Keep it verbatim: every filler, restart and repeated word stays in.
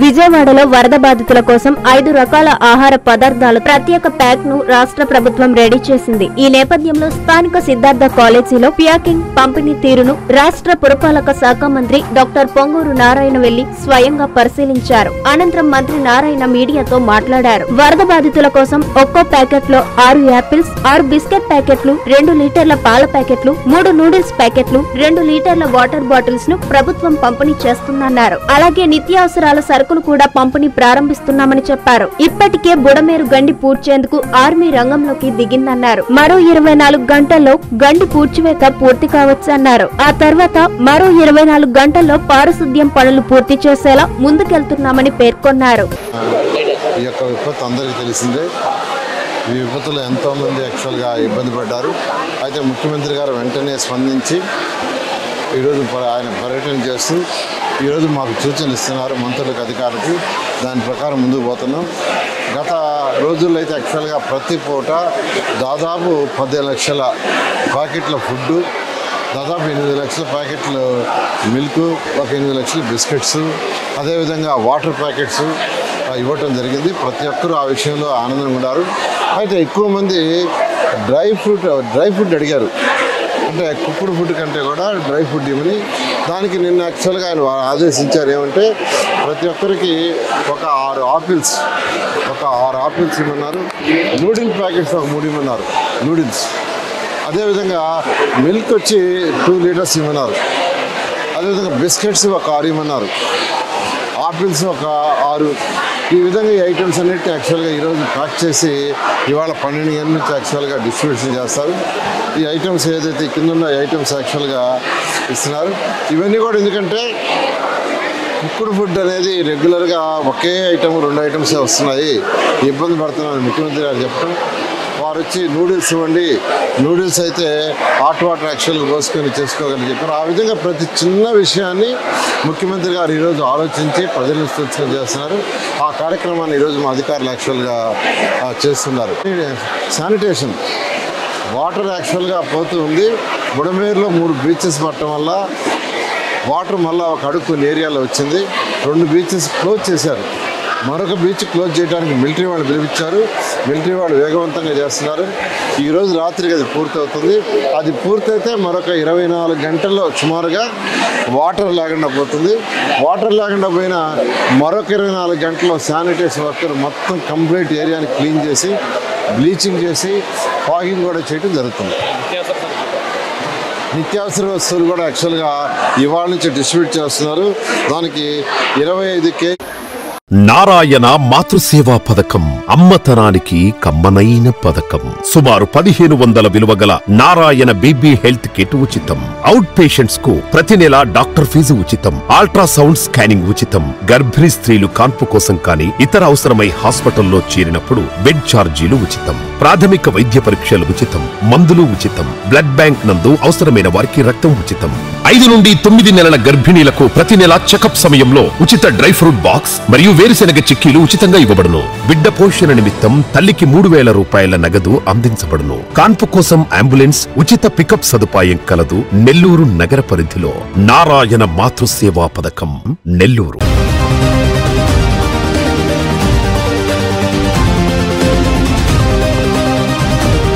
విజయవాడలో వరద బాధితుల కోసం ఐదు రకాల ఆహార పదార్థాల ప్రత్యేక ప్యాక్ ను రాష్ట్ర ప్రభుత్వం రెడీ చేసింది. ఈ నేపథ్యంలో స్థానిక సిద్ధార్థ కాలేజీలో ప్యాకింగ్ పంపిణీ తీరును రాష్ట్ర పురపాలక శాఖ మంత్రి డాక్టర్ పొంగూరు నారాయణ వెళ్లి స్వయంగా పరిశీలించారు. అనంతరం మంత్రి నారాయణ మీడియాతో మాట్లాడారు. వరద బాధితుల కోసం ఒక్కో ప్యాకెట్ లో ఆరు యాపిల్స్, ఆరు బిస్కెట్ ప్యాకెట్లు, రెండు లీటర్ల పాల ప్యాకెట్లు, మూడు నూడిల్స్ ప్యాకెట్లు, రెండు లీటర్ల వాటర్ బాటిల్స్ ను ప్రభుత్వం పంపిణీ చేస్తుందన్నారు. అలాగే నిత్యావసరాల సరుకులు కూడా పంపిణీ ప్రారంభిస్తున్నామని చెప్పారు. ఇప్పటికే బుడమేరు గండి పూడ్చేందుకు ఆర్మీ రంగంలోకి దిగిందన్నారు. మరో ఇరవై నాలుగు గంటల్లో గండి పూడ్చివేత పూర్తి కావచ్చన్నారు. ఆ తర్వాత మరో ఇరవై నాలుగు గంటల్లో పారిశుద్ధ్యం పనులు పూర్తి చేసేలా ముందుకెళ్తున్నామని పేర్కొన్నారు. ఈ యొక్క విపత్తు అందరికీ తెలిసిందే. ఈ విపత్తులో ఎంతో మంది యాక్చువల్గా ఇబ్బంది పడ్డారు. అయితే ముఖ్యమంత్రి గారు వెంటనే స్పందించి ఈరోజు ఆయన పర్యటన చేస్తూ ఈరోజు మాకు సూచనలు ఇస్తున్నారు మంత్రులకు, అధికారులకు. దాని ప్రకారం ముందుకు పోతున్నాం. గత రోజుల్లో అయితే యాక్చువల్గా ప్రతి పూట దాదాపు పదిహేను లక్షల ప్యాకెట్ల ఫుడ్డు, దాదాపు ఎనిమిది లక్షల ప్యాకెట్లు మిల్క్, ఒక ఎనిమిది లక్షల బిస్కెట్స్, అదేవిధంగా వాటర్ ప్యాకెట్స్ ఇవ్వటం జరిగింది. ప్రతి ఒక్కరూ ఆ విషయంలో ఆనందంగా ఉన్నారు. అయితే ఎక్కువ మంది డ్రై ఫ్రూట్ డ్రై ఫుడ్ అడిగారు. అంటే కుక్కుడు ఫుడ్ కంటే కూడా డ్రై ఫుడ్ ఇవ్వని. దానికి నిన్న యాక్చువల్గా ఆయన ఆదేశించారు ఏమంటే ప్రతి ఒక్కరికి ఒక ఆరు ఆపిల్స్ ఒక ఆరు ఆపిల్స్ ఇవ్వమన్నారు. నూడిల్ ప్యాకెట్స్ ఒక మూడు ఇవ్వమన్నారు, నూడిల్స్. అదేవిధంగా మిల్క్ వచ్చి టూ లీటర్స్ ఇవ్వమన్నారు. అదేవిధంగా బిస్కెట్స్ ఒక ఆరు ఇవ్వమన్నారు, ఆపిల్స్ ఒక ఆరు. ఈ విధంగా ఈ ఐటమ్స్ అన్నిటిని యాక్చువల్గా ఈరోజు ప్యాక్ చేసి ఇవాళ పన్నెండు గంటల నుంచి యాక్చువల్గా డిస్ట్రిబ్యూషన్ చేస్తారు. ఈ ఐటమ్స్ ఏదైతే కింద ఉన్న ఐటమ్స్ యాక్చువల్గా ఇస్తున్నారు. ఇవన్నీ కూడా ఎందుకంటే కుక్కుడు ఫుడ్ అనేది రెగ్యులర్గా ఒకే ఐటమ్ రెండు ఐటమ్సే వస్తున్నాయి, ఇబ్బంది పడుతున్నారని ముఖ్యమంత్రి గారు చెప్పడం. వారు వచ్చి నూడిల్స్ ఇవ్వండి, నూడిల్స్ అయితే హాట్ వాటర్ యాక్చువల్గా పోసుకొని చేసుకోగలని చెప్పారు. ఆ విధంగా ప్రతి చిన్న విషయాన్ని ముఖ్యమంత్రి గారు ఈరోజు ఆలోచించి ప్రజలను సూచన చేస్తున్నారు. ఆ కార్యక్రమాన్ని ఈరోజు మా అధికారులు యాక్చువల్గా చేస్తున్నారు. శానిటేషన్ వాటర్ యాక్చువల్గా పోతూ ఉంది. బుడమేరులో మూడు బీచెస్ పట్టడం వల్ల వాటర్ మళ్ళీ ఒక అడుగు కొన్ని ఏరియాలో వచ్చింది. రెండు బీచెస్ క్లోజ్ చేశారు. మరొక బీచ్ క్లోజ్ చేయడానికి మిలిటరీ వాళ్ళు పిలిపించారు. మిలిటరీ వాళ్ళు వేగవంతంగా చేస్తున్నారు. ఈరోజు రాత్రికి అది పూర్తవుతుంది. అది పూర్తయితే మరొక ఇరవై నాలుగు గంటల్లో సుమారుగా వాటర్ లేకుండా పోతుంది. వాటర్ లేకుండా పోయినా మరొక ఇరవై నాలుగు గంటల్లో శానిటైజేషన్ వర్కర్ మొత్తం కంప్లీట్ ఏరియాని క్లీన్ చేసి బ్లీచింగ్ చేసి ఫాగింగ్ కూడా చేయడం జరుగుతుంది. నిత్యావసర వస్తువులు కూడా యాక్చువల్గా ఇవాళ నుంచి డిస్ట్రిబ్యూట్ చేస్తున్నారు. దానికి ఇరవై ఐదు కే నారాయణ మాతృసేవా పథకం అమ్మతనానికి కమ్మనైన పథకం. సుమారు పదిహేను వందల విలువ గల నారాయణ బీబీ హెల్త్ కిట్ ఉచితం. అవుట్ పేషెంట్స్ కు ప్రతి నెల డాక్టర్ ఫీజు ఉచితం. అల్ట్రాసౌండ్ స్కానింగ్ ఉచితం. గర్భిణీ స్త్రీలు కాన్పు కోసం కానీ ఇతర అవసరమై హాస్పిటల్లో చేరినప్పుడు బెడ్ ఛార్జీలు ఉచితం. ప్రాథమిక వైద్య పరీక్షలు ఉచితం. మందులు ఉచితం. బ్లడ్ బ్యాంక్ నందు అవసరమైన వారికి రక్తం ఉచితం. ఐదు నుండి తొమ్మిది నెలల గర్భిణీలకు ప్రతి నెల చెకప్ సమయంలో ఉచిత డ్రై ఫ్రూట్ బాక్స్ మరియు వేరుశెనగ చిక్కీలు ఉచితంగా ఇవ్వబడును. బిడ్డ పోషణ నిమిత్తం తల్లికి మూడు వేల రూపాయల నగదు అందించబడును. కాన్పు కోసం అంబులెన్స్ ఉచిత పికప్ సదుపాయం కలదు. నెల్లూరు నగర పరిధిలో నారాయణ మాతృసేవా పథకం, నెల్లూరు.